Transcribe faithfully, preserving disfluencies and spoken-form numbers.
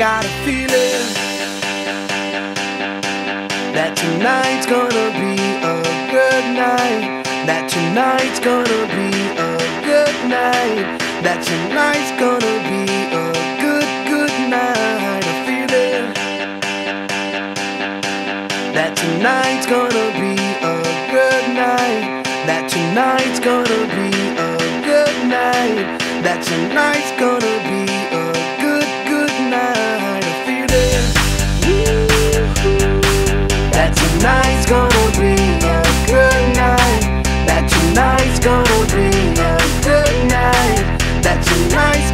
got a feeling that tonight's gonna be a good night. That tonight's gonna be a good night. That tonight's gonna be a good, good night. A feeling that tonight's gonna be a good night. That tonight's gonna be a good night. That tonight's gonna be a good, good night. A feeling that tonight's gonna be a good night. That tonight's gonna be a good night. That tonight's